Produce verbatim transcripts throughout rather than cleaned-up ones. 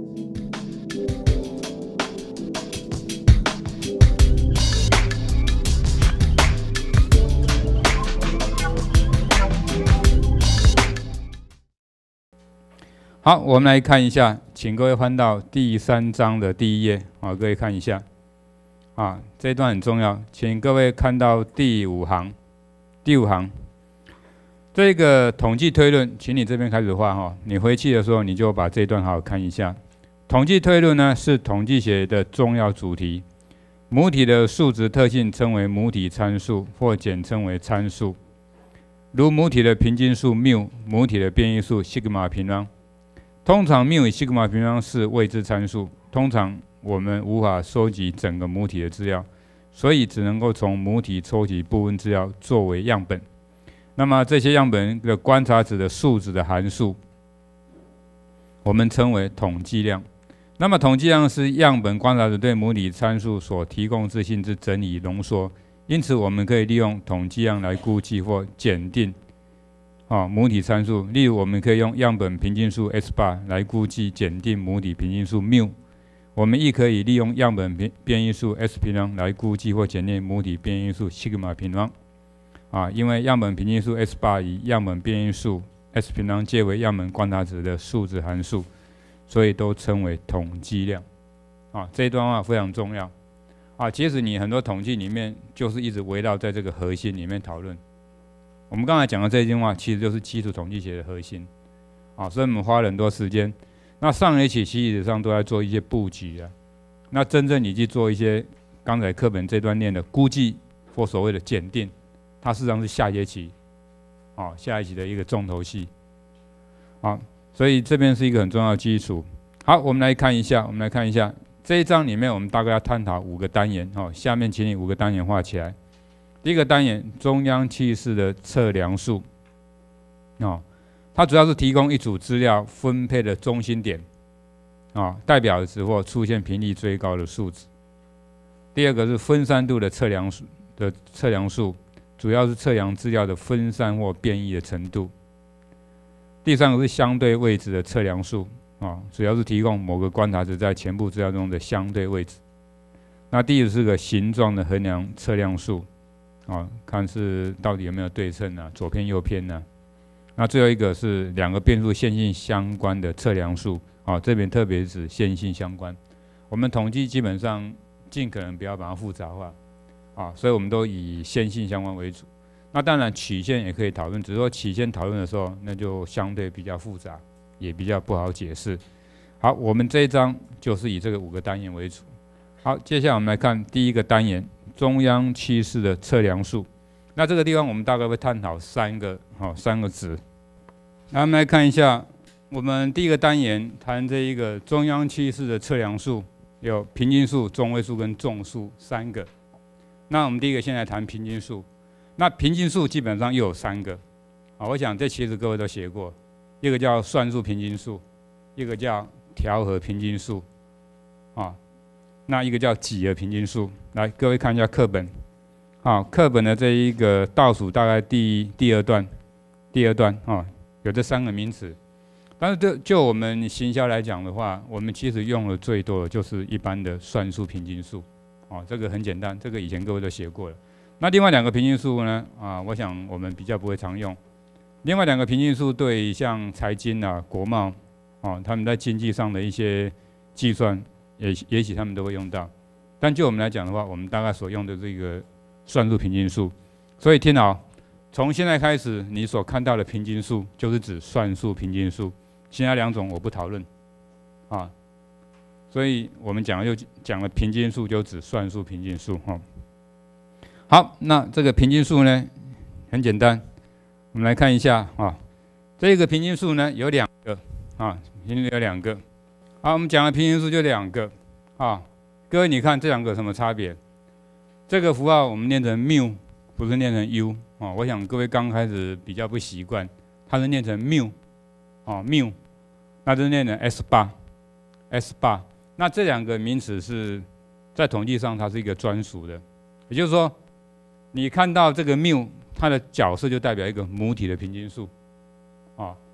好，我们来看一下，请各位翻到第三章的第一页啊，各位看一下啊，这一段很重要，请各位看到第五行，第五行这个统计推论，请你这边开始画哈，你回去的时候你就把这一段好好看一下。统计推论呢是统计学的重要主题，母体的数值特性称为母体参数，或简称为参数，如母体的平均数缪，母体的变异数西格玛平方。通常缪与西格玛平方是未知参数，通常我们无法收集整个母体的资料，所以只能够从母体抽取部分资料作为样本。那么这些样本的观察值的数值的函数，我们称为统计量。那么统计量是样本观察值对母体参数所提供资讯之整理浓缩，因此我们可以利用统计量来估计或检定哦，母体参数，例如我们可以用样本平均数 S 八 来估计检定母体平均数缪，我们亦可以利用样本变异数 S 平方来估计或检定母体变异数西格玛平方。啊，因为样本平均数 S 八 与样本变异数 S 平方皆为样本观察值的数值函数，所以都称为统计量。啊，这一段话非常重要。啊，其实你很多统计里面就是一直围绕在这个核心里面讨论。我们刚才讲的这一句话，其实就是基础统计学的核心，啊，所以我们花了很多时间。那上一期其实上都在做一些布局啊，那真正你去做一些刚才课本这段念的估计或所谓的检定，它事实上是下学期，啊，下一期的一个重头戏，啊，所以这边是一个很重要的基础。好，我们来看一下，我们来看一下这一章里面，我们大概要探讨五个单元，哦，下面请你五个单元画起来。第一个单元，中央气势的测量数，哦，它主要是提供一组资料分配的中心点，哦，代表值或出现频率最高的数值。第二个是分散度的测量数的测量数，主要是测量资料的分散或变异的程度。第三个是相对位置的测量数，哦，主要是提供某个观察值在全部资料中的相对位置。那第四个形状的衡量测量数。哦，看是到底有没有对称啊，左偏右偏呢、啊？那最后一个是两个变数线性相关的测量数，哦，这边特别指线性相关。我们统计基本上尽可能不要把它复杂化，啊，所以我们都以线性相关为主。那当然曲线也可以讨论，只是说曲线讨论的时候，那就相对比较复杂，也比较不好解释。好，我们这一章就是以这个五个单元为主。好，接下来我们来看第一个单元。中央趋势的测量数，那这个地方我们大概会探讨三个，好，三个值。那我们来看一下，我们第一个单元谈这一个中央趋势的测量数，有平均数、中位数跟众数三个。那我们第一个先来谈平均数，那平均数基本上又有三个，啊，我想这其实各位都学过，一个叫算术平均数，一个叫调和平均数，啊。那一个叫几何平均数，来各位看一下课本，好，课本的这一个倒数大概第第二段，第二段啊，有这三个名词。但是就就我们行销来讲的话，我们其实用的最多的就是一般的算术平均数，哦，这个很简单，这个以前各位都学过了。那另外两个平均数呢，啊，我想我们比较不会常用。另外两个平均数对像财经啊、国贸，哦，他们在经济上的一些计算。也也许他们都会用到，但就我们来讲的话，我们大概所用的这个算术平均数，所以听好，从现在开始，你所看到的平均数就是指算术平均数，其他两种我不讨论，啊，所以我们讲的就讲了平均数就指算术平均数哈。好，那这个平均数呢，很简单，我们来看一下啊，这个平均数呢有两个啊，平均有两个。好，我们讲的平均数就两个，啊，各位你看这两个有什么差别？这个符号我们念成缪，不是念成 u 啊。我想各位刚开始比较不习惯，它是念成缪，啊缪，那就念成 S 八 S 八。那这两个名词是在统计上它是一个专属的，也就是说，你看到这个缪，它的角色就代表一个母体的平均数，啊，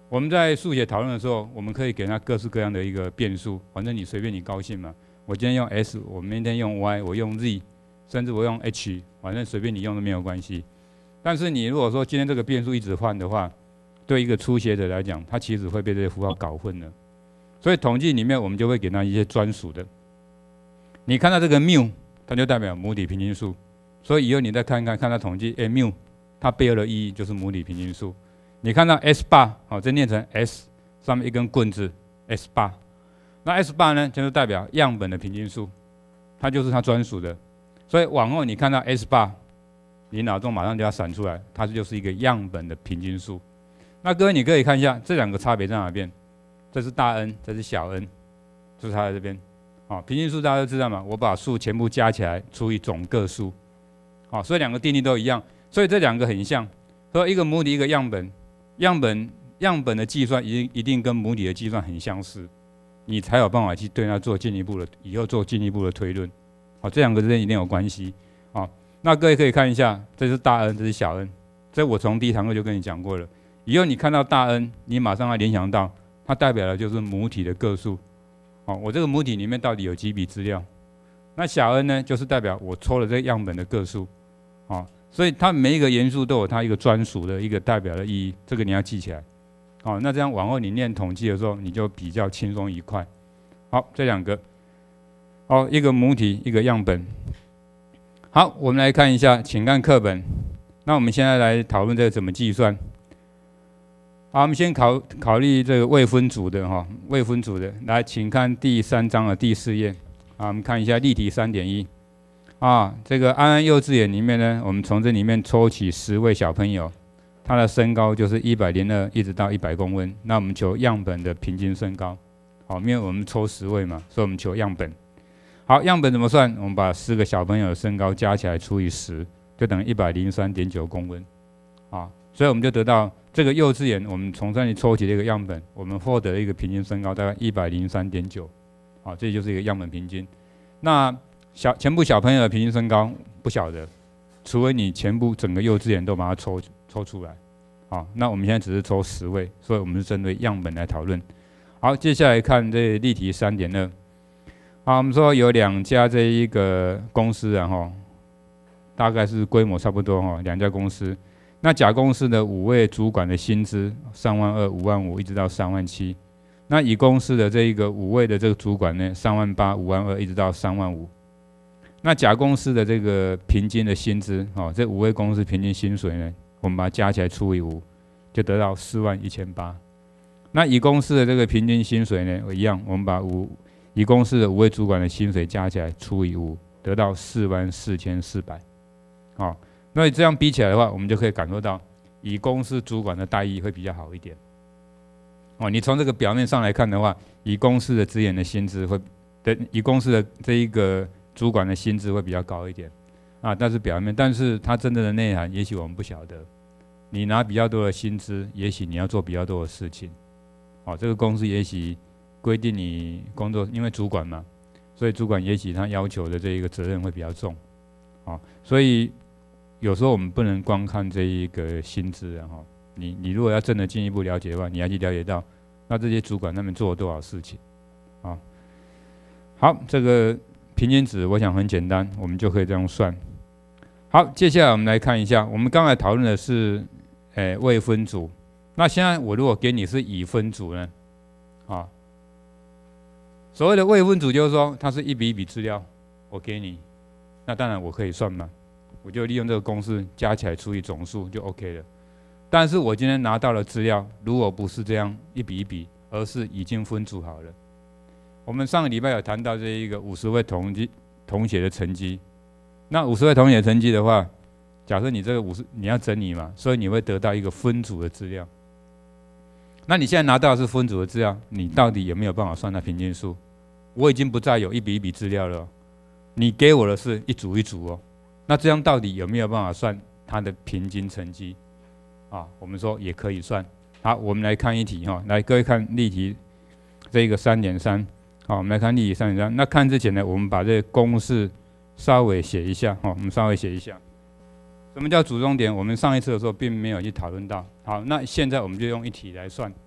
我们在数学讨论的时候，我们可以给它各式各样的一个变数，反正你随便你高兴嘛。我今天用 S， 我明天用 Y， 我用 Z， 甚至我用 H， 反正随便你用都没有关系。但是你如果说今天这个变数一直换的话，对一个初学者来讲，他其实会被这些符号搞混的。所以统计里面我们就会给他一些专属的。你看到这个 mu， 它就代表母体平均数。所以以后你再看看看到统计，哎 mu， 它背后的意义就是母体平均数。你看到 S 八，好，这念成 S， 上面一根棍子 S 八。那 S 八呢，就是代表样本的平均数，它就是它专属的。所以往后你看到 S 八，你脑中马上就要闪出来，它就是一个样本的平均数。那各位你可以看一下这两个差别在哪边？这是大 N， 这是小 n， 就是它在这边。好，平均数大家都知道嘛，我把数全部加起来除以总个数。好，所以两个定律都一样，所以这两个很像。所以一个母体，一个样本，样本样本的计算一定一定跟母体的计算很相似，你才有办法去对它做进一步的，以后做进一步的推论。好，这两个之间一定有关系。好，那各位可以看一下，这是大 N， 这是小 n， 这我从第一堂课就跟你讲过了。以后你看到大 N， 你马上要联想到它代表的就是母体的个数。好，我这个母体里面到底有几笔资料？那小 n 呢，就是代表我抽了这个样本的个数。好，所以它每一个元素都有它一个专属的一个代表的意义，这个你要记起来。好，那这样往后你念统计的时候，你就比较轻松愉快。好，这两个，好，一个母体，一个样本。好，我们来看一下，请看课本。那我们现在来讨论这个怎么计算。好，我们先考考虑这个未分组的哈，未分组的，来，请看第三章的第四页。啊，我们看一下例题 三点一。啊，这个安安幼稚园里面呢，我们从这里面抽取十位小朋友，他的身高就是一百零二一直到一百公分。那我们求样本的平均身高。好，因为我们抽十位嘛，所以我们求样本。好，样本怎么算？我们把十个小朋友的身高加起来除以十，就等于一百零三点九公分。啊，所以我们就得到这个幼稚园，我们从这里抽取了一个样本，我们获得了一个平均身高大概一百零三点九。好，这就是一个样本平均。那小全部小朋友的平均身高不晓得，除非你全部整个幼稚园都把它抽抽出来。好，那我们现在只是抽十位，所以我们是针对样本来讨论。好，接下来看这例题 三点二。好，我们说有两家这一个公司啊，哈，大概是规模差不多哈，两家公司。那甲公司的五位主管的薪资三万二、五万五，一直到三万七。那乙公司的这一个五位的这个主管呢，三万八、五万二，一直到三万五。那甲公司的这个平均的薪资，哦，这五位公司平均薪水呢，我们把它加起来除以五，就得到四万一千八。那乙公司的这个平均薪水呢，一样，我们把五乙公司的五位主管的薪水加起来除以五，得到四万四千四百。好，那这样比起来的话，我们就可以感受到乙公司主管的待遇会比较好一点。哦，你从这个表面上来看的话，乙公司的职员的薪资会，的乙公司的这一个主管的薪资会比较高一点，啊，但是表面，但是它真正的内涵，也许我们不晓得。你拿比较多的薪资，也许你要做比较多的事情。哦，这个公司也许规定你工作，因为主管嘛，所以主管也许他要求的这一个责任会比较重。哦，所以有时候我们不能光看这一个薪资啊，哈。你你如果要真的进一步了解的话，你要去了解到，那这些主管他们做了多少事情，啊，好，这个平均值我想很简单，我们就可以这样算。好，接下来我们来看一下，我们刚才讨论的是，诶、欸、未分组，那现在我如果给你是已分组呢，啊，所谓的未分组就是说它是一笔一笔资料，我给你，那当然我可以算嘛，我就利用这个公式加起来除以总数就 OK 了。但是我今天拿到的资料，如果不是这样一笔一笔，而是已经分组好了。我们上个礼拜有谈到这一个五十位同同学的成绩，那五十位同学的成绩的话，假设你这个五十你要整理嘛，所以你会得到一个分组的资料。那你现在拿到的是分组的资料，你到底有没有办法算它平均数？我已经不再有一笔一笔资料了、哦，你给我的是一组一组哦。那这样到底有没有办法算它的平均成绩？啊，我们说也可以算。好，我们来看一题哈，来各位看例题这个 三点三。好，我们来看例题 三点三。那看之前呢，我们把这个公式稍微写一下哈，我们稍微写一下。什么叫主终点？我们上一次的时候并没有去讨论到。好，那现在我们就用一题来算。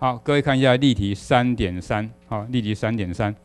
好，各位看一下例题 三点三， 好，例题 三点三。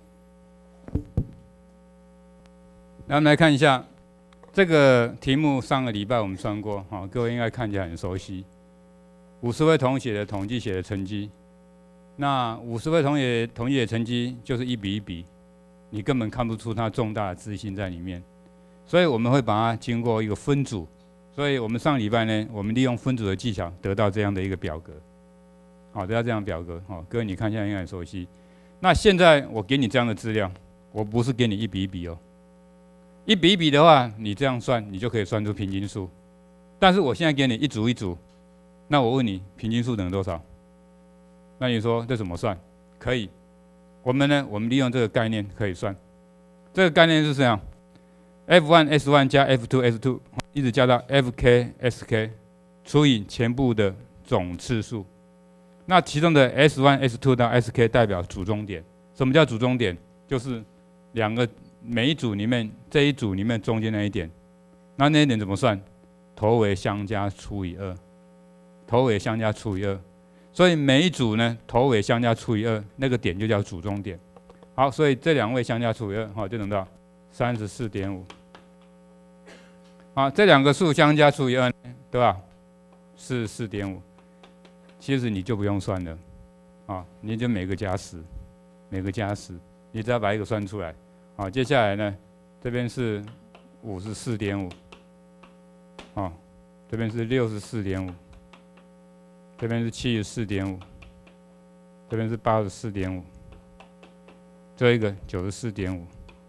那我们来看一下这个题目，上个礼拜我们算过，好，各位应该看起来很熟悉。五十位同学的统计学的成绩，那五十位同学统计学成绩就是一比一比，你根本看不出它重大的自信在里面，所以我们会把它经过一个分组。所以我们上礼拜呢，我们利用分组的技巧得到这样的一个表格，好，得到这样的表格，好，各位你看一下应该很熟悉。那现在我给你这样的资料，我不是给你一比一比哦，一比一比的话，你这样算，你就可以算出平均数。但是我现在给你一组一组，那我问你，平均数等于多少？那你说这怎么算？可以，我们呢，我们利用这个概念可以算。这个概念是这样 ：F 一 S 一 加 F 二 S 二，一直加到 F K S K 除以全部的总次数。那其中的 S 一 S 二 到 S K 代表组中点。什么叫组中点？就是两个每一组里面这一组里面中间那一点。那那一点怎么算？头尾相加除以二。头尾相加除以二。所以每一组呢，头尾相加除以二，那个点就叫组中点。好，所以这两位相加除以二，好，就等到 三十四点五。好，这两个数相加除以二，对吧？ 四十四点五，其实你就不用算了，啊，你就每个加十，每个加十，你只要把一个算出来。好，接下来呢，这边是五十四点五，啊，这边是六十四点五，这边是七十四点五，这边是八十四点五，最后一个九十四点五，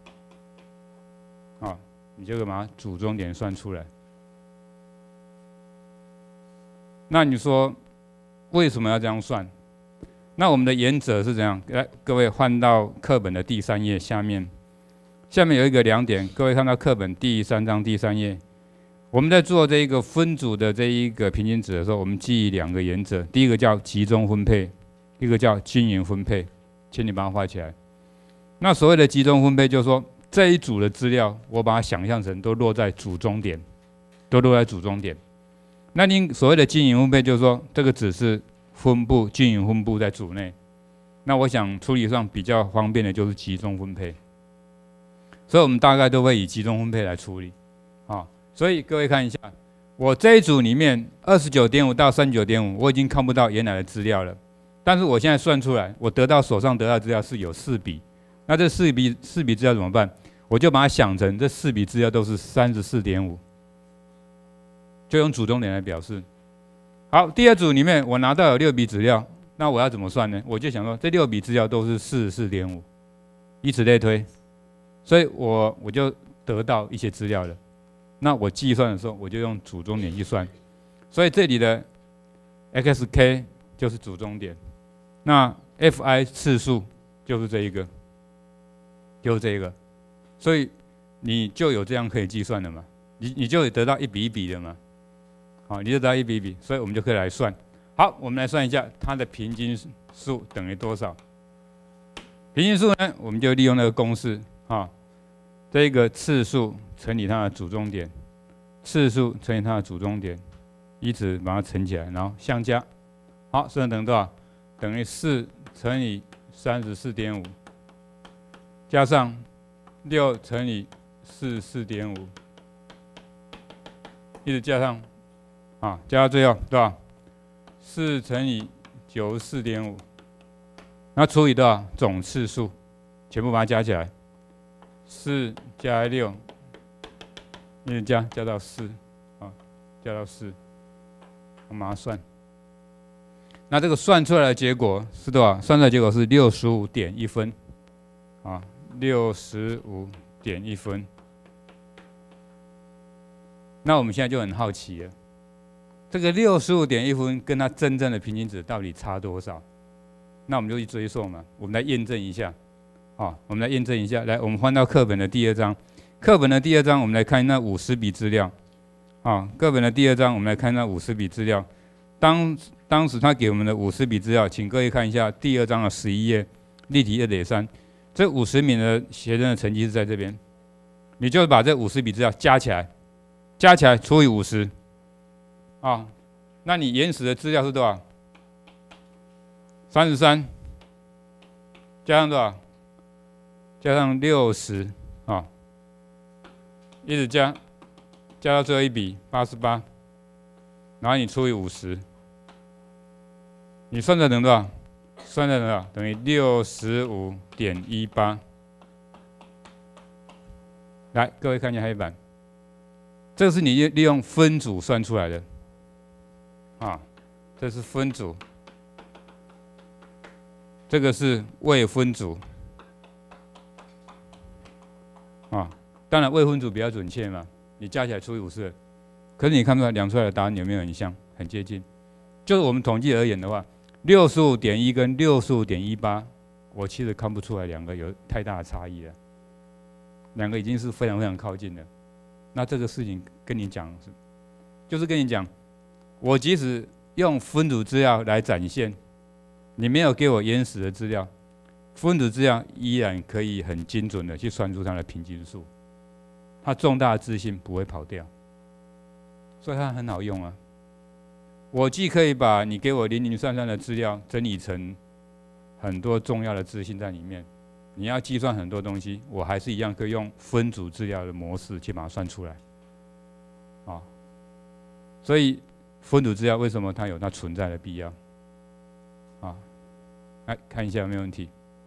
啊，你就把它组中点算出来。 那你说为什么要这样算？那我们的原则是怎样？来，各位换到课本的第三页下面，下面有一个两点，各位看到课本第三章第三页，我们在做这一个分组的这一个平均值的时候，我们记忆两个原则，第一个叫集中分配，一个叫均匀分配，请你把它画起来。那所谓的集中分配，就是说这一组的资料，我把它想象成都落在组中点，都落在组中点。 那您所谓的均匀分配，就是说这个只是分布均匀分布在组内。那我想处理上比较方便的就是集中分配，所以我们大概都会以集中分配来处理。啊，所以各位看一下，我这一组里面 二十九点五 到 三十九点五， 我已经看不到原来的资料了。但是我现在算出来，我得到手上得到的资料是有四笔。那这四笔四笔资料怎么办？我就把它想成这四笔资料都是 三十四点五。 就用组中点来表示。好，第二组里面我拿到有六笔资料，那我要怎么算呢？我就想说，这六笔资料都是 四十四点五， 以此类推，所以我我就得到一些资料了。那我计算的时候，我就用组中点计算，所以这里的 X K 就是组中点，那 F I 次数就是这一个，就是这一个，所以你就有这样可以计算的嘛，你你就得到一笔一笔的嘛。 好，你就得到一笔一笔，所以我们就可以来算。好，我们来算一下它的平均数等于多少。平均数呢，我们就利用那个公式啊，这个次数乘以它的组中点，次数乘以它的组中点，以此把它乘起来，然后相加。好，剩等于多少？等于四乘以 三十四点五， 加上六乘以 四十四点五， 一直加上。 啊，加到最后，对吧？四乘以九十四点五，那除以多少？总次数，全部把它加起来，四加六，一直加，加到四，啊，加到四，我们把它算。那这个算出来的结果是多少？算出来的结果是六十五点一分，啊，六十五点一分。那我们现在就很好奇了。 这个六十五点一分跟它真正的平均值到底差多少？那我们就去追溯嘛，我们来验证一下。好，我们来验证一下。来，我们翻到课本的第二章，课本的第二章，我们来看那五十笔资料。啊，课本的第二章，我们来看那五十笔资料。当当时他给我们的五十笔资料，请各位看一下第二章的十一页，例题 二点三， 这五十名的学生的成绩是在这边，你就把这五十笔资料加起来，加起来除以五十。 啊，那你原始的资料是多少？ 三十三加上多少？加上六十啊，一直加，加到最后一笔八十八，然后你除以五十，你算出来等于多少？算出来等于多少？等于六十五点一八。来，各位看一下黑板，这个是你利用分组算出来的，啊，这是分组，这个是未分组，啊，当然未分组比较准确嘛，你加起来除以五十，可是你看出来量出来的答案有没有很像，很接近？就是我们统计而言的话，六十五点一跟六十五点一八，我其实看不出来两个有太大的差异了，两个已经是非常非常靠近了。那这个事情跟你讲是，就是跟你讲，我即使用分组资料来展现，你没有给我原始的资料，分组资料依然可以很精准的去算出它的平均数，它重大的自信不会跑掉，所以它很好用啊。我既可以把你给我零零散散的资料整理成很多重要的资讯在里面，你要计算很多东西，我还是一样可以用分组资料的模式去把它算出来，啊，所以分组资料为什么它有它存在的必要？啊，来看一下有没有问题？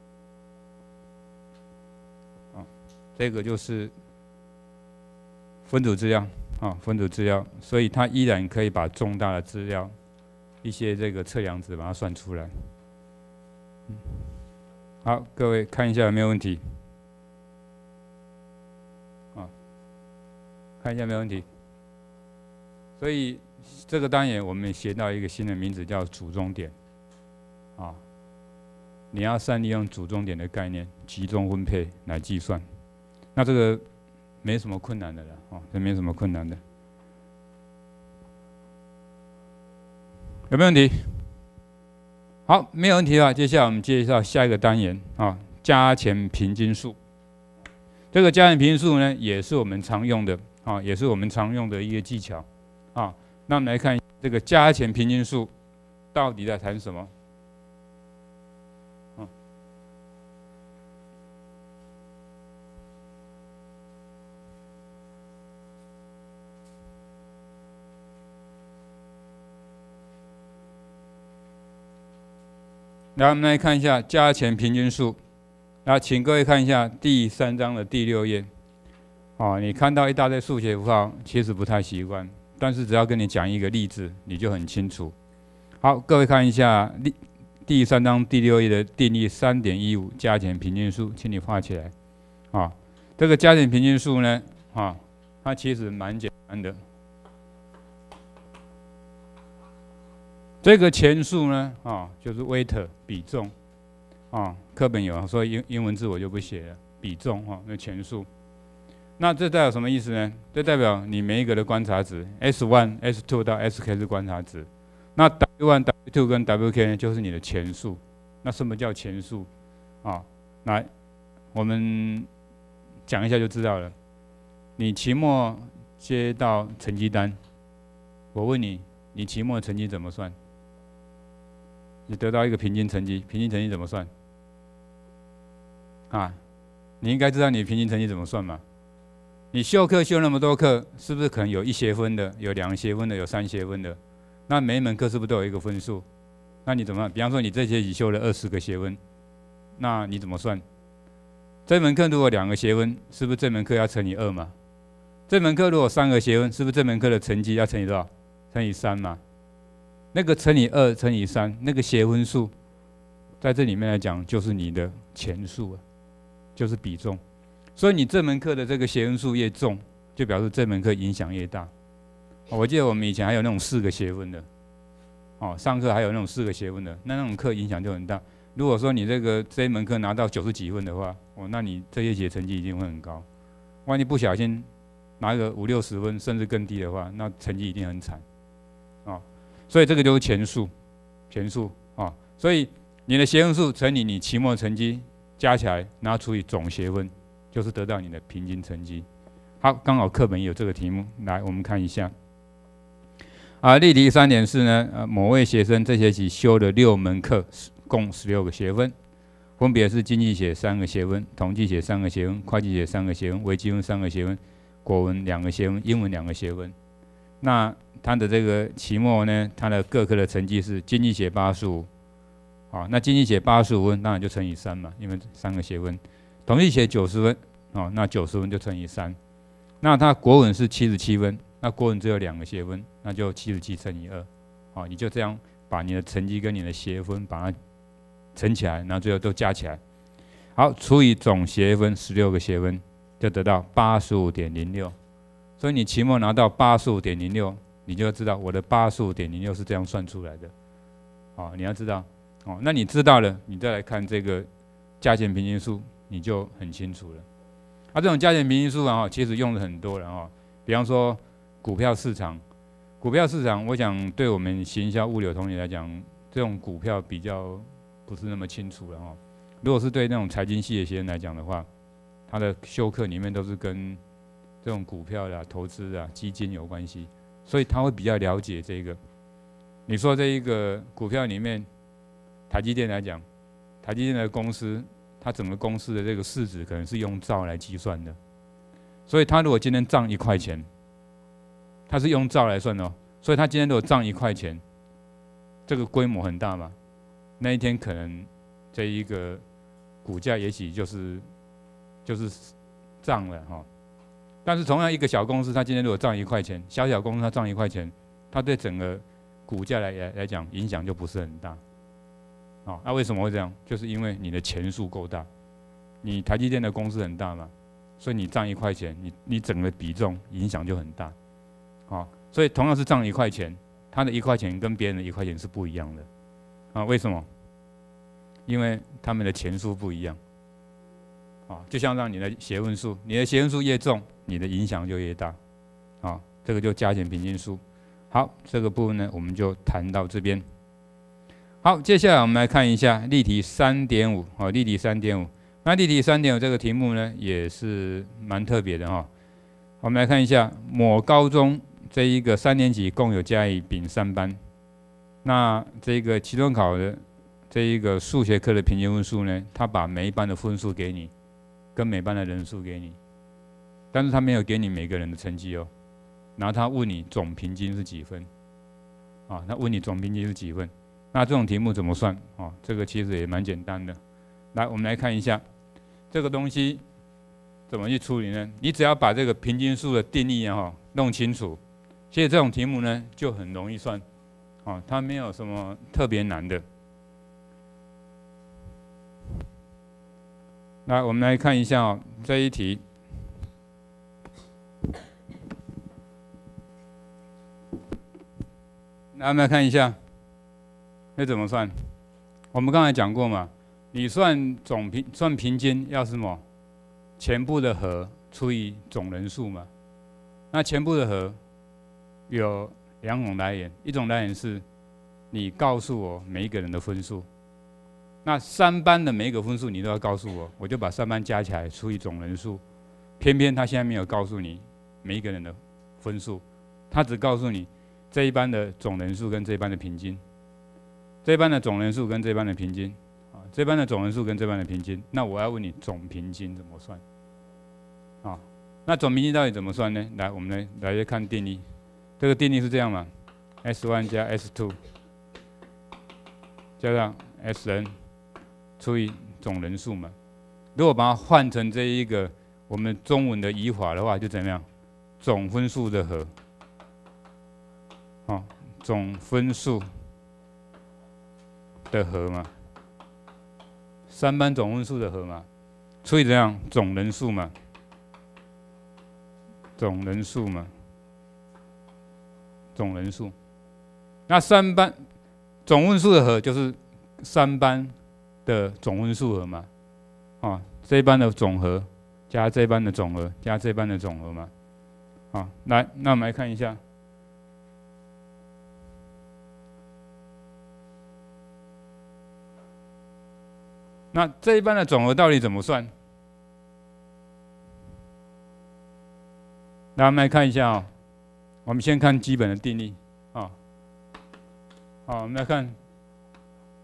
啊，这个就是分组资料。啊，分组资料，所以它依然可以把重大的资料、一些这个测量值把它算出来。嗯，好，各位看一下有没有问题？啊，看一下有没有问题？所以这个单元我们学到一个新的名字叫主终点。啊，你要善利用主终点的概念，集中分配来计算。那这个没什么困难的了，哦，这没什么困难的。有没有问题？好，没有问题的话，接下来我们介绍下一个单元啊，加权平均数。这个加权平均数呢，也是我们常用的啊，也是我们常用的一个技巧啊。那我们来看这个加权平均数到底在谈什么？来，我们来看一下加权平均数。来，请各位看一下第三章的第六页。哦，你看到一大堆数学符号，其实不太习惯，但是只要跟你讲一个例子，你就很清楚。好，各位看一下第三章第六页的定义 三点一五 加权平均数，请你画起来。啊，这个加权平均数呢，啊，它其实蛮简单的。这个钱数呢，啊，就是 weight 比重，啊，课本有，所以英英文字我就不写了，比重哈，那钱数。那这代表什么意思呢？这代表你每一个的观察值 S 一、S 二 到 S K 是观察值，那 W 一、W 二 跟 W K 呢，就是你的钱数。那什么叫钱数？啊，来，我们讲一下就知道了。你期末接到成绩单，我问你，你期末成绩怎么算？你得到一个平均成绩，平均成绩怎么算？啊，你应该知道你平均成绩怎么算嘛？你修课修那么多课，是不是可能有一学分的，有两学分的，有三学分的？那每一门课是不是都有一个分数？那你怎么办？比方说你这学期修了二十个学分，那你怎么算？这门课如果两个学分，是不是这门课要乘以二嘛？这门课如果三个学分，是不是这门课的成绩要乘以多少？乘以三嘛？那个乘以二乘以三，那个学分数，在这里面来讲就是你的钱数啊，就是比重。所以你这门课的这个学分数越重，就表示这门课影响越大。我记得我们以前还有那种四个学分的，哦，上课还有那种四个学分的，那那种课影响就很大。如果说你这个这一门课拿到九十几分的话，哦，那你这一节成绩一定会很高。万一不小心拿个五六十分，甚至更低的话，那成绩一定很惨，哦。所以这个就是钱数，钱数啊、哦。所以你的学分数乘以你期末成绩加起来，然后除以总学分，就是得到你的平均成绩。好，刚好课本有这个题目，来我们看一下。啊，例题三点四呢，呃，某位学生这学期修了六门课， 共十六个学分，分别是经济学三个学分，统计学三个学分，会计学三个学分，微积分三个学分，国文两个学分，英文两个学分。那它的这个期末呢，它的各科的成绩是经济学八十五，啊，那经济学八十五分，当然就乘以三嘛，因为三个学分。统计学九十分，哦，那九十分就乘以三。那它国文是七十七分，那国文只有两个学分，那就七十七乘以二，哦，你就这样把你的成绩跟你的学分把它乘起来，然后最后都加起来，好，除以总学分十六个学分，就得到八十五点零六。所以你期末拿到八十五点零六，你就知道我的八十五点零六是这样算出来的，哦，你要知道，哦，那你知道了，你再来看这个加权平均数，你就很清楚了。啊，这种加权平均数啊，其实用的很多了哦。比方说股票市场，股票市场，我想对我们行销物流同学来讲，这种股票比较不是那么清楚了哈。如果是对那种财经系的学生来讲的话，他的修课里面都是跟这种股票啦、投资啊、基金有关系，所以他会比较了解这个。你说这一个股票里面，台积电来讲，台积电的公司，它整个公司的这个市值可能是用兆来计算的，所以它如果今天涨一块钱，它是用兆来算的哦，所以它今天如果涨一块钱，这个规模很大嘛，那一天可能这一个股价也许就是就是涨了哈。但是同样一个小公司，它今天如果涨一块钱，小小公司它涨一块钱，它对整个股价来来讲影响就不是很大。啊，那为什么会这样？就是因为你的钱数够大，你台积电的公司很大嘛，所以你涨一块钱，你你整个比重影响就很大。啊，所以同样是涨一块钱，它的一块钱跟别人的一块钱是不一样的。啊，为什么？因为他们的钱数不一样。啊，就像让你的学分数，你的学分数越重，你的影响就越大。啊，这个就加减平均数。好，这个部分呢，我们就谈到这边。好，接下来我们来看一下例题 三点五， 哦，例题 三点五。那例题 三点五 这个题目呢，也是蛮特别的哈。我们来看一下，某高中这一个三年级共有甲乙丙三班，那这个期中考的这一个数学课的平均分数呢，他把每一班的分数给你，跟每班的人数给你，但是他没有给你每个人的成绩哦。然后他问你总平均是几分，啊，他问你总平均是几分。那这种题目怎么算？哦，这个其实也蛮简单的。来，我们来看一下这个东西怎么去处理呢？你只要把这个平均数的定义啊弄清楚，其实这种题目呢就很容易算，哦，它没有什么特别难的。来，我们来看一下哦，这一题。来，我们来看一下。那怎么算？我们刚才讲过嘛，你算总平算平均要什么？全部的和除以总人数嘛。那全部的和有两种来源，一种来源是你告诉我每一个人的分数，那三班的每一个分数你都要告诉我，我就把三班加起来除以总人数。偏偏他现在没有告诉你每一个人的分数，他只告诉你这一班的总人数跟这一班的平均。这班的总人数跟这班的平均，啊，这班的总人数跟这班的平均，那我要问你总平均怎么算？啊，那总平均到底怎么算呢？来，我们来来看定义。这个定义是这样嘛 ：S 一 加 S 二 加上 S n 除以总人数嘛。如果把它换成这一个我们中文的语法的话，就怎么样？总分数的和，啊，总分数的和嘛，三班总分数的和嘛，除以怎样总人数嘛，总人数嘛，总人数。那三班总分数的和就是三班的总分数和嘛，啊，这一班的总和加这一班的总和加这一班的总和嘛，啊，来，那我们来看一下。那这一班的总和到底怎么算？那我们来看一下啊、哦，我们先看基本的定义啊。好，我们来看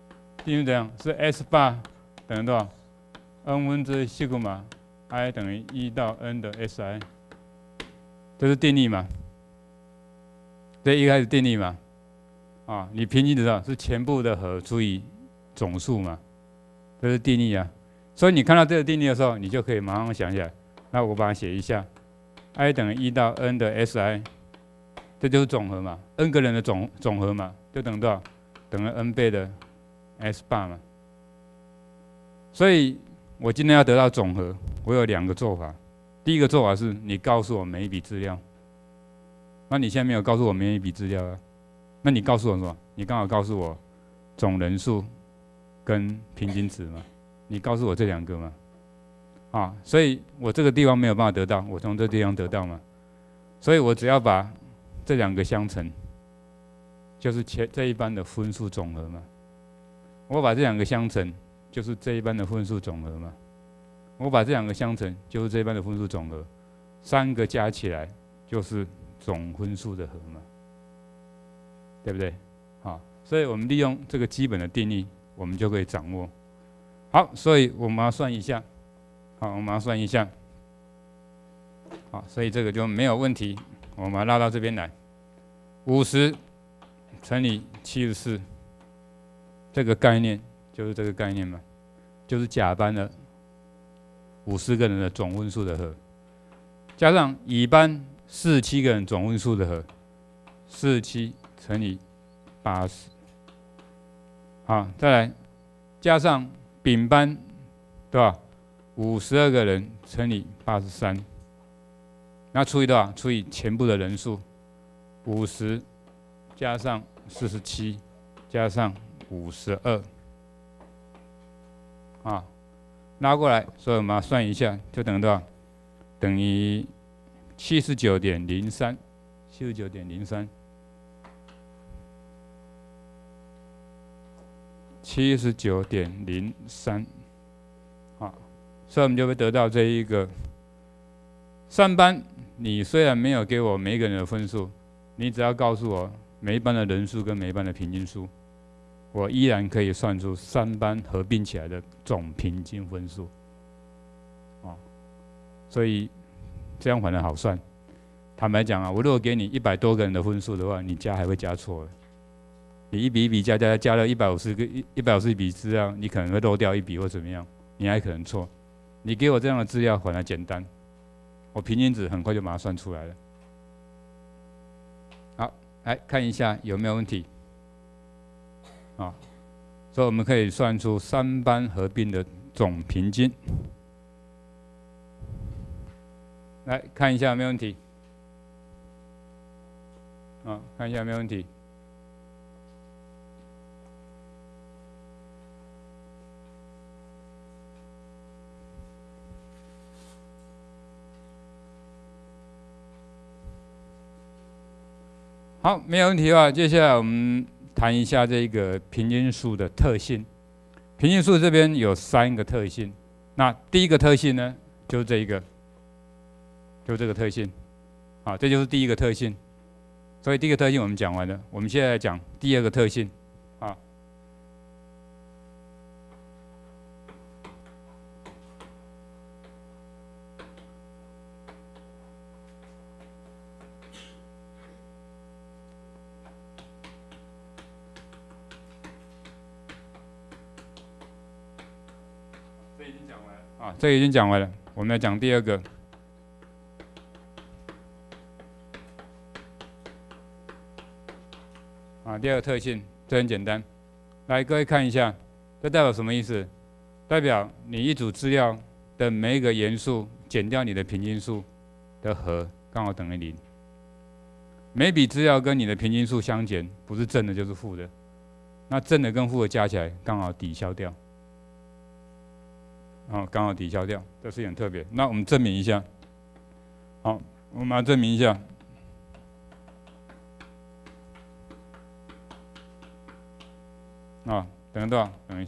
定律怎样？是 S 八等于多少 ？n 分之西格玛 i 等于一到 n 的 si， 这是定律嘛？这一开始定律嘛？啊，你平均值是全部的和除以总数嘛？这是定律啊。所以你看到这个定律的时候，你就可以马上想起来。那我把它写一下 ，i 等于一到 n 的 si， 这就是总和嘛 ，n 个人的总总和嘛，就等于多少？等于 n 倍的 S 八嘛。所以我今天要得到总和，我有两个做法。第一个做法是你告诉我每一笔资料，那你现在没有告诉我每一笔资料啊？那你告诉我什么？你刚好告诉我总人数跟平均值嘛。你告诉我这两个嘛，啊，所以我这个地方没有办法得到，我从这地方得到嘛，所以我只要把这两个相乘，就是前这一班的分数总和嘛。我把这两个相乘，就是这一班的分数总和嘛。我把这两个相乘，就是这一班的分数总和，三个加起来就是总分数的和嘛，对不对？好，所以我们利用这个基本的定律，我们就可以掌握。好，所以我们要算一下，好，我们要算一下，好，所以这个就没有问题，我们把它拉到这边来，五十乘以七十四，这个概念就是这个概念嘛，就是甲班的五十个人的总分数的和，加上乙班四十七个人总分数的和，四十七乘以八十，好，再来加上丙班，对吧？五十二个人乘以八十三，那除以多少？除以全部的人数，五十加上四十七加上五十二，啊，拉过来，所以我们要算一下，就等于多少？等于七十九点零三，七十九点零三。七十九点零三，啊，所以我们就会得到这一个三班。你虽然没有给我每一个人的分数，你只要告诉我每一班的人数跟每一班的平均数，我依然可以算出三班合并起来的总平均分数。啊，所以这样反而好算。坦白讲啊，我如果给你一百多个人的分数的话，你加还会加错。你一笔一笔加加加了一百五十个一一百五十笔资料，你可能会漏掉一笔或怎么样，你还可能错。你给我这样的资料反而简单，我平均值很快就把它算出来了。好，来看一下有没有问题。啊，所以我们可以算出三班合并的总平均。来看一下有没有问题。啊，看一下有没有问题。好，没有问题的话，接下来我们谈一下这个平均数的特性。平均数这边有三个特性，那第一个特性呢，就是这一个，就这个特性，好，这就是第一个特性。所以第一个特性我们讲完了，我们现在来讲第二个特性，啊。啊，这个已经讲完了，我们来讲第二个。啊，第二个特性，这很简单。来，各位看一下，这代表什么意思？代表你一组资料的每一个元素减掉你的平均数的和刚好等于零。每笔资料跟你的平均数相减，不是正的就是负的。那正的跟负的加起来刚好抵消掉。哦，刚好抵消掉，这是很特别。那我们证明一下。好，我们来证明一下。啊，等于多少？等于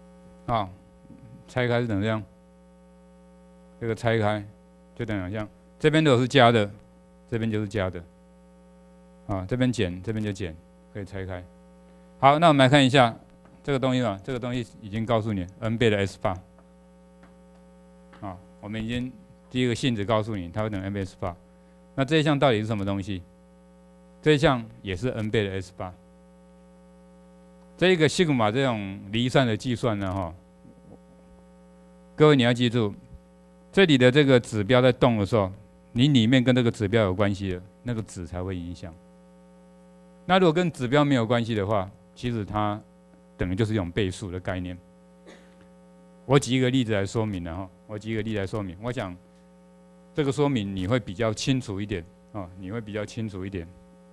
啊，拆开是等于这样。这个拆开就等于像这边如果是加的，这边就是加的，啊，这边减，这边就减，可以拆开。好，那我们来看一下这个东西啊，这个东西已经告诉你 n 倍的 S 八，啊，我们已经第一个性质告诉你，它会等于 n 倍 S 八。那这一项到底是什么东西？这一项也是 n 倍的 S 八。这一个西格玛这种离散的计算呢，哈，各位你要记住，这里的这个指标在动的时候，你里面跟这个指标有关系的，那个值才会影响。那如果跟指标没有关系的话，其实它等于就是一种倍数的概念。我举一个例子来说明了哈，我举一个例子来说明，我想这个说明你会比较清楚一点啊，你会比较清楚一点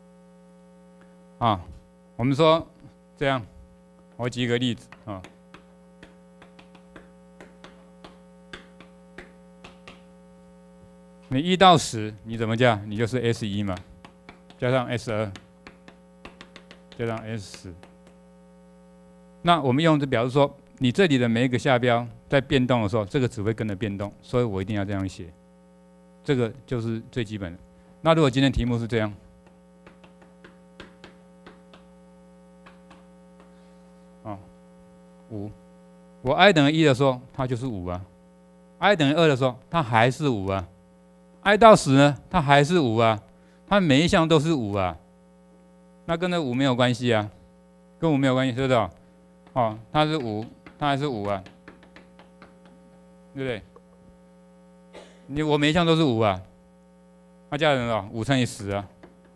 啊。我们说这样，我举一个例子啊。你一到十，你怎么加？你就是 S 一嘛，加上 S 二，加上 S 十。那我们用这表示说，你这里的每一个下标在变动的时候，这个只会跟着变动，所以我一定要这样写。这个就是最基本的。那如果今天题目是这样，啊，五，我 i 等于一的时候，它就是五啊 ；i 等于二的时候，它还是五啊。i 到十呢，它还是五啊，它每一项都是五啊，那跟那五没有关系啊，跟五没有关系，知道？哦，它是五，它还是五啊，对不对？你我每一项都是五啊，那加人了，五乘以十啊，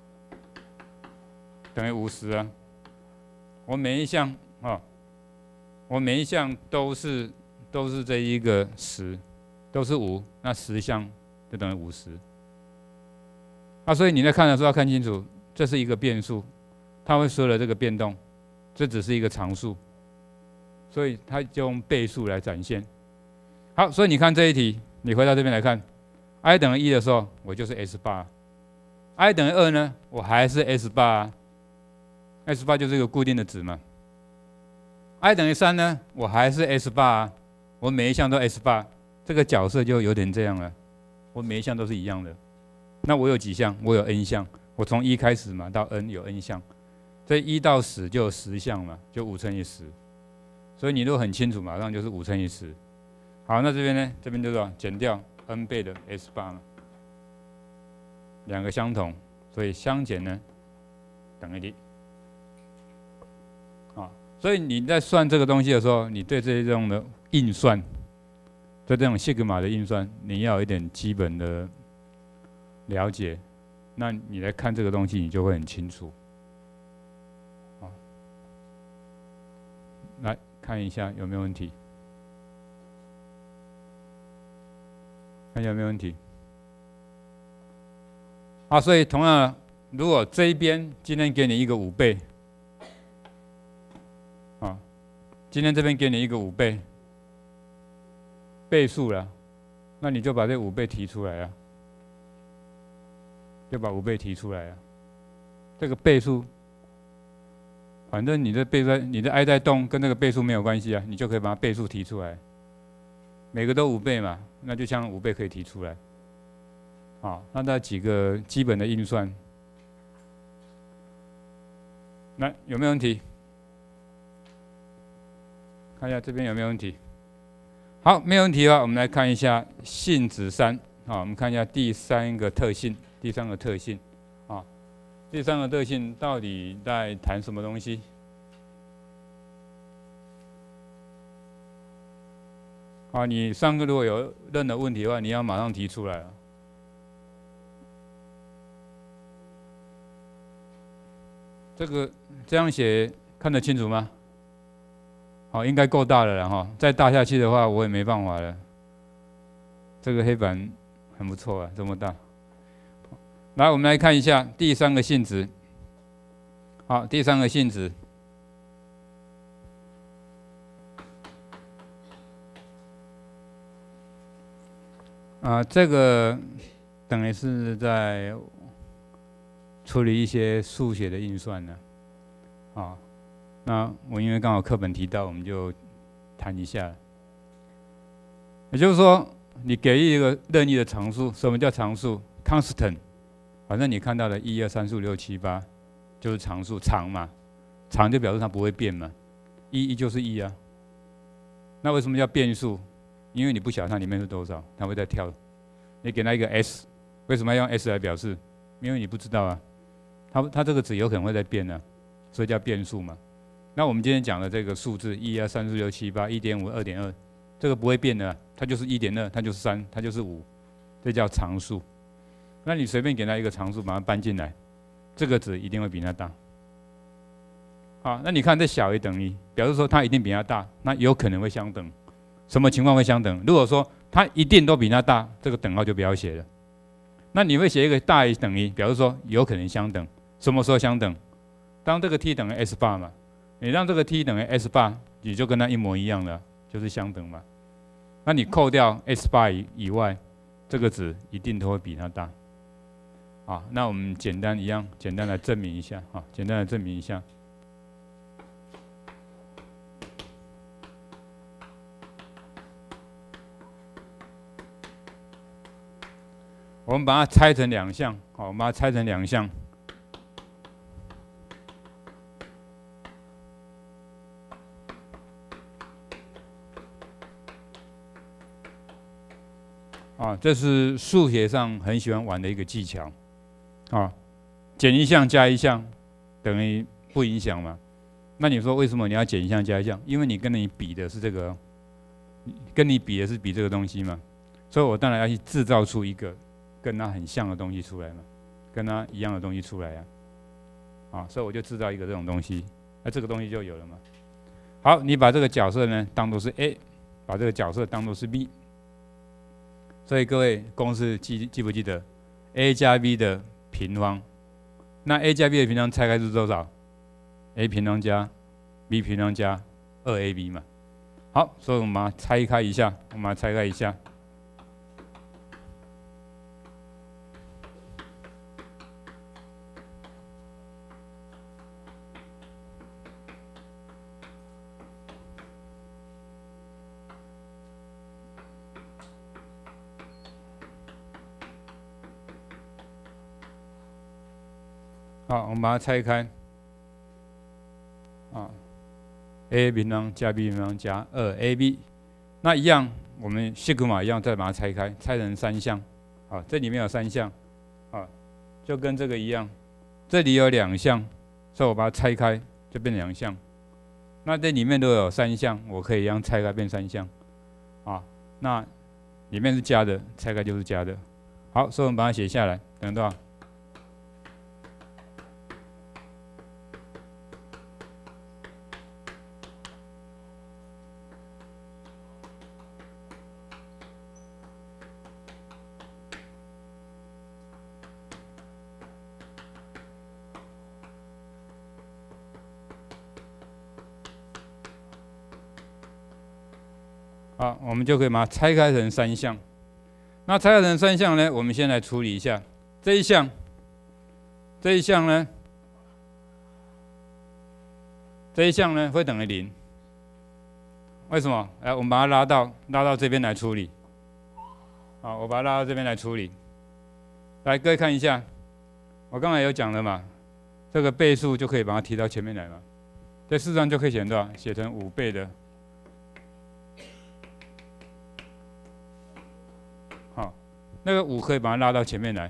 等于五十啊。我每一项啊、哦，我每一项都是都是这一个十，都是五，那十项就等于五十。啊，所以你在看的时候要看清楚，这是一个变数，它会随着这个变动，这只是一个常数，所以它就用倍数来展现。好，所以你看这一题，你回到这边来看 ，i 等于一的时候，我就是 S 八 ；i 等于二呢，我还是 S 八啊。S 八就是一个固定的值嘛。i 等于三呢，我还是 S 八啊，我每一项都 S 八，这个角色就有点这样了。我每一项都是一样的。那我有几项？我有 n 项，我从一开始嘛，到 n 有 n 项，所以一到十就有十项嘛，就五乘以十。所以你都很清楚，马上就是五乘以十。好，那这边呢？这边就是减掉 n 倍的 S 八嘛，两个相同，所以相减呢等于零。啊，所以你在算这个东西的时候，你对这种的运算，对这种西格玛的运算，你要有一点基本的了解，那你来看这个东西，你就会很清楚。啊，来看一下有没有问题？看一下有没有问题？啊，所以同样的，如果这一边今天给你一个五倍。啊，今天这边给你一个五倍倍数了，那你就把这五倍提出来啊，就把五倍提出来啊。这个倍数，反正你的倍数，你的 i 在动，跟这个倍数没有关系啊，你就可以把它倍数提出来。每个都五倍嘛，那就像五倍可以提出来。好，那这几个基本的运算，那有没有问题？看一下这边有没有问题。好，没有问题的话，我们来看一下性质三。好，我们看一下第三个特性，第三个特性。啊，第三个特性到底在谈什么东西？啊，你上课如果有任何问题的话，你要马上提出来啊。这个这样写看得清楚吗？好，应该够大了了哈，再大下去的话，我也没办法了。这个黑板很不错啊，这么大。来，我们来看一下第三个性质。好，第三个性质。啊，这个等于是在处理一些数学的运算呢，啊。那我因为刚好课本提到，我们就谈一下。也就是说， 你给予一个任意的常数，什么叫常数 ？constant， 反正你看到的一二三四五六七八就是常数，常嘛，常就表示它不会变嘛，一一就是一啊。那为什么叫变数？因为你不晓得它里面是多少，它会再跳。你给它一个 s， 为什么要用 s 来表示？因为你不知道啊，它它这个值有可能会再变啊，所以叫变数嘛。那我们今天讲的这个数字一二三四六七八一点五二点二，这个不会变的、啊，它就是一点二，它就是三，它就是五，这叫常数。那你随便给它一个常数，把它搬进来，这个值一定会比它大。好，那你看这小于等于，表示说它一定比它大，那有可能会相等。什么情况会相等？如果说它一定都比它大，这个等号就不要写了。那你会写一个大于等于，表示说有可能相等。什么时候相等？当这个 t 等于 s 八嘛，你让这个 t 等于 s 八，你就跟它一模一样了，就是相等嘛。那你扣掉 s 八 以以外，这个值一定都会比它大。好，那我们简单一样，简单来证明一下啊，简单来证明一下。我们把它拆成两项，好，我们把它拆成两项。啊，这是数学上很喜欢玩的一个技巧，啊，减一项加一项等于不影响嘛？那你说为什么你要减一项加一项？因为你跟你比的是这个，跟你比的是比这个东西嘛，所以我当然要去制造出一个跟它很像的东西出来嘛，跟它一样的东西出来啊，啊，所以我就制造一个这种东西，那这个东西就有了嘛。好，你把这个角色呢当作是 A， 把这个角色当作是 B。所以各位公式记记不记得 ？a 加 b 的平方，那 a 加 b 的平方拆开是多少 ？a 平方加 b 平方加二 a b 嘛。好，所以我们把它拆开一下，我们把它拆开一下。好，我们把它拆开。啊 ，a 平方加 b 平方加二 a b， 那一样，我们西格玛一样，再把它拆开，拆成三项。啊，这里面有三项，啊，就跟这个一样，这里有两项，所以我把它拆开，就变两项。那这里面都有三项，我可以一样拆开变三项。啊，那里面是加的，拆开就是加的。好，所以我们把它写下来，等于多少？好，我们就可以把它拆开成三项。那拆开成三项呢，我们先来处理一下这一项。这一项呢，这一项呢会等于零。为什么？来，我们把它拉到拉到这边来处理。好，我把它拉到这边来处理。来，各位看一下，我刚才有讲了嘛，这个倍数就可以把它提到前面来嘛。这事实上就可以写多少？写成五倍的。好，那个五可以把它拉到前面来。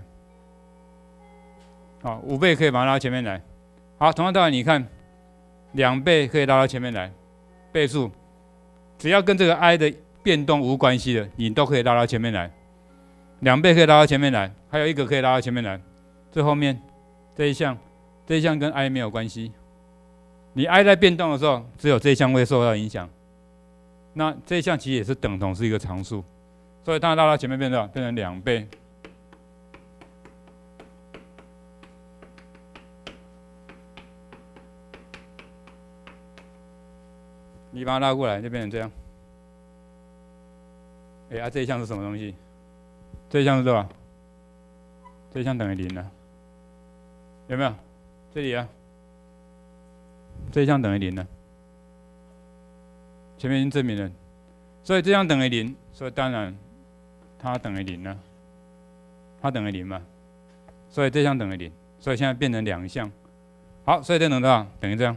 好，五倍可以把它拉到前面来。好，同样道理，你看，两倍可以拉到前面来，倍数，只要跟这个 i 的变动无关系的，你都可以拉到前面来。两倍可以拉到前面来，还有一个可以拉到前面来。最后面这一项，这一项跟 i 没有关系。你 i 在变动的时候，只有这一项会受到影响。那这一项其实也是等同是一个常数，所以它拉到前面变成变成两倍。你把它拉过来，就变成这样。哎、欸、啊，这一项是什么东西？这一项是多少？这一项等于零了，有没有？这里啊，这一项等于零了，前面已经证明了，所以这项等于零，所以当然它等于零呢？它等于零嘛，所以这项等于零，所以现在变成两项。好，所以这等于多少？等于这样。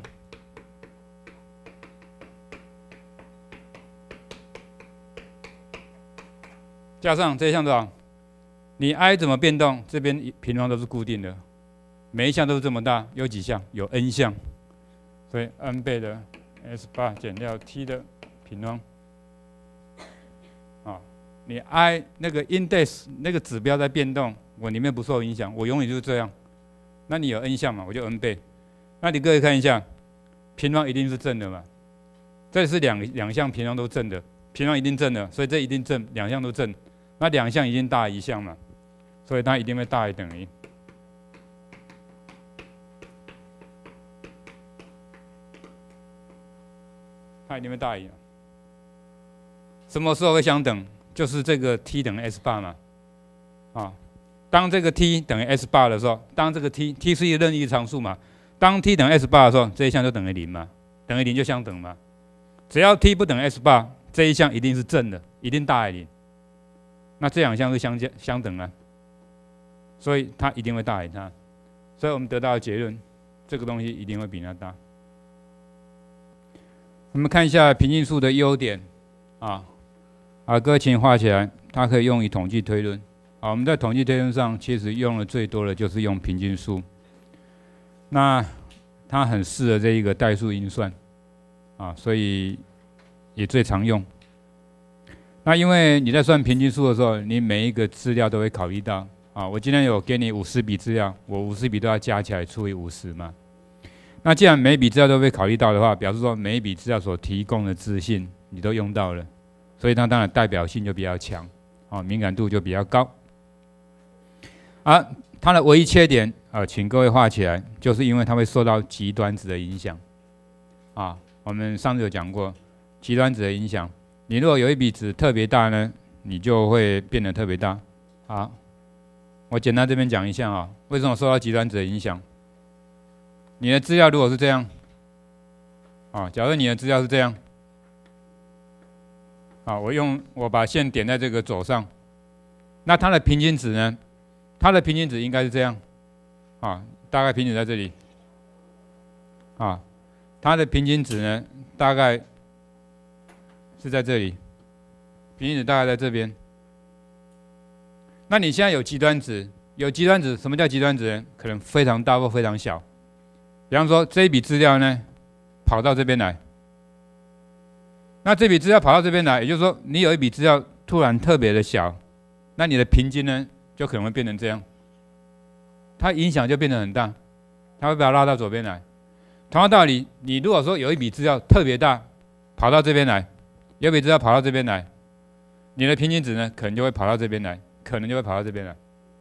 加上这一项多少？你 i 怎么变动？这边平方都是固定的，每一项都是这么大。有几项？有 n 项，所以 n 倍的 S 八减掉 t 的平方。啊，你 i 那个 index 那个指标在变动，我里面不受影响，我永远就是这样。那你有 n 项嘛，我就 n 倍。那你各位看一下，平方一定是正的嘛？这是两两项平方都正的，平方一定正的，所以这一定正，两项都正。那两项已经大于一项嘛，所以它一定会大于等于。它一定会大于。什么时候会相等？就是这个 t 等于 S 八嘛，啊，当这个 t 等于 S 八的时候，当这个 t t 是一个任意常数嘛，当 t 等于 S 八的时候，这一项就等于零嘛，等于零就相等嘛。只要 t 不等于 S 八，这一项一定是正的，一定大于零。那这两项是相相等啊，所以它一定会大于它。所以我们得到的结论，这个东西一定会比它大。我们看一下平均数的优点啊，啊，各位请画起来，它可以用于统计推论。啊，我们在统计推论上其实用的最多的就是用平均数。那它很适合这一个代数运算，啊，所以也最常用。那因为你在算平均数的时候，你每一个资料都会考虑到啊。我今天有给你五十笔资料，我五十笔都要加起来除以五十嘛。那既然每一笔资料都被考虑到的话，表示说每一笔资料所提供的资讯你都用到了，所以它当然代表性就比较强，啊，敏感度就比较高。啊，它的唯一缺点啊，请各位画起来，就是因为它会受到极端值的影响。啊，我们上次有讲过极端值的影响。你如果有一笔值特别大呢，你就会变得特别大。好，我简单这边讲一下啊，为什么受到极端值的影响？你的资料如果是这样，啊，假如你的资料是这样，啊，我用我把线点在这个轴上，那它的平均值呢？它的平均值应该是这样，啊，大概平均在这里，啊，它的平均值呢，大概是在这里，平均值大概在这边。那你现在有极端值，有极端值，什么叫极端值呢？可能非常大或非常小。比方说这一笔资料呢，跑到这边来，那这笔资料跑到这边来，也就是说你有一笔资料突然特别的小，那你的平均呢就可能会变成这样，它影响就变得很大，它会把它拉到左边来。同样道理，你如果说有一笔资料特别大，跑到这边来，有一笔资料跑到这边来，你的平均值呢可能就会跑到这边来，可能就会跑到这边来。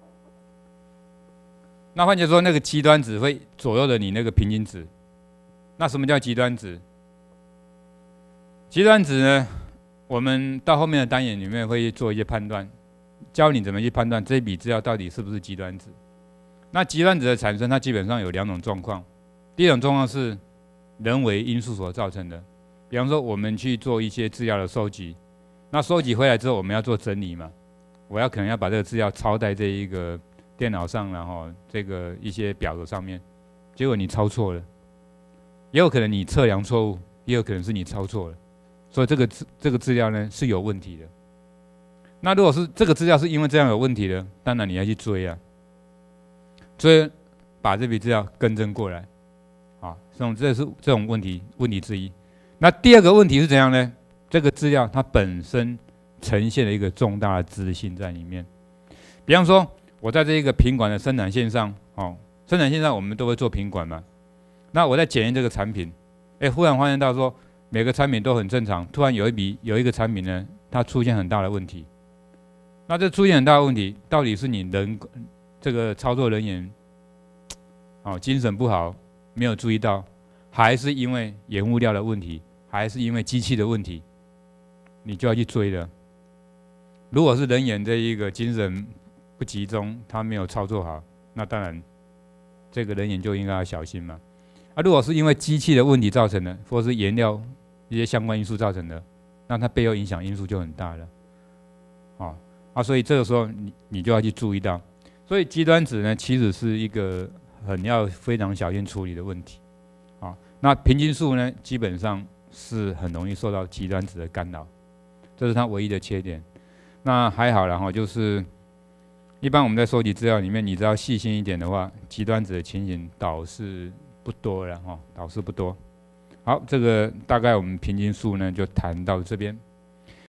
那换句话说，那个极端值会左右了你那个平均值。那什么叫极端值？极端值呢，我们到后面的单元里面会做一些判断，教你怎么去判断这一笔资料到底是不是极端值。那极端值的产生，它基本上有两种状况。第一种状况是人为因素所造成的，比方说我们去做一些资料的收集，那收集回来之后，我们要做整理嘛，我要可能要把这个资料抄在这一个电脑上，然后这个一些表格上面，结果你抄错了，也有可能你测量错误，也有可能是你抄错了，所以这个这个资料呢是有问题的。那如果是这个资料是因为这样有问题的，当然你要去追啊，追把这笔资料更正过来，啊，这种这是这种问题问题之一。那第二个问题是怎样呢？这个资料它本身呈现了一个重大的资讯在里面，比方说。我在这一个品管的生产线上，哦，生产线上我们都会做品管嘛。那我在检验这个产品，哎，忽然发现到说每个产品都很正常，突然有一笔有一个产品呢，它出现很大的问题。那这出现很大的问题，到底是你人这个操作人员，哦，精神不好没有注意到，还是因为原物料的问题，还是因为机器的问题？你就要去追了。如果是人员这一个精神不集中，他没有操作好，那当然这个人员就应该要小心嘛。啊，如果是因为机器的问题造成的，或是原料一些相关因素造成的，那它背后影响因素就很大了。哦， 啊，所以这个时候你你就要去注意到，所以极端值呢，其实是一个很要非常小心处理的问题，啊，那平均数呢，基本上是很容易受到极端值的干扰，这是它唯一的缺点。那还好啦哈，就是一般我们在收集资料里面，你只要细心一点的话，极端值的情形倒是不多了哈，倒是不多。好，这个大概我们平均数呢就谈到这边。